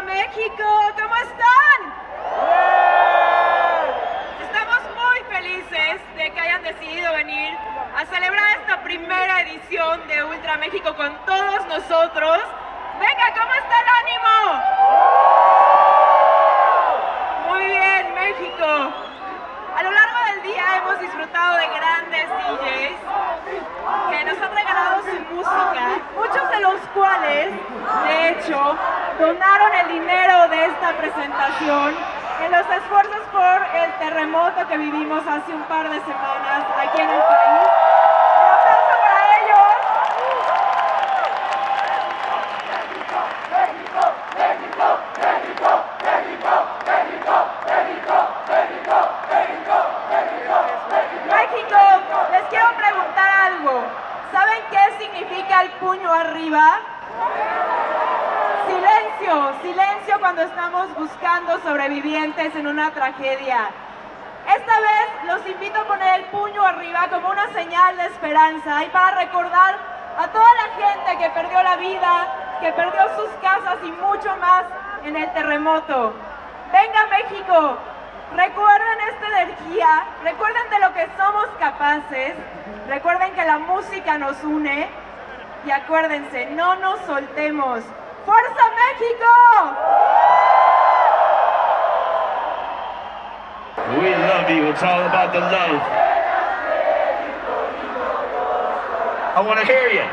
México! ¿Cómo están? Estamos muy felices de que hayan decidido venir a celebrar esta primera edición de Ultra México con todos nosotros. ¡Venga, cómo está el ánimo! Muy bien, México. A lo largo del día hemos disfrutado de grandes DJs que nos han regalado su música, muchos de los cuales, de hecho, donaron el dinero de esta presentación en los esfuerzos por el terremoto que vivimos hace un par de semanas aquí en el país. Un aplauso para ellos. México, les quiero preguntar algo. ¿Saben qué significa el puño arriba? Silencio, silencio cuando estamos buscando sobrevivientes en una tragedia. Esta vez los invito a poner el puño arriba como una señal de esperanza y para recordar a toda la gente que perdió la vida, que perdió sus casas y mucho más en el terremoto. Venga, México, recuerden esta energía, recuerden de lo que somos capaces, recuerden que la música nos une y acuérdense, no nos soltemos. ¡Fuerza, México! We love you. It's all about the love. I want to hear you.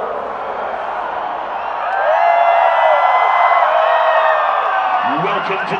Welcome to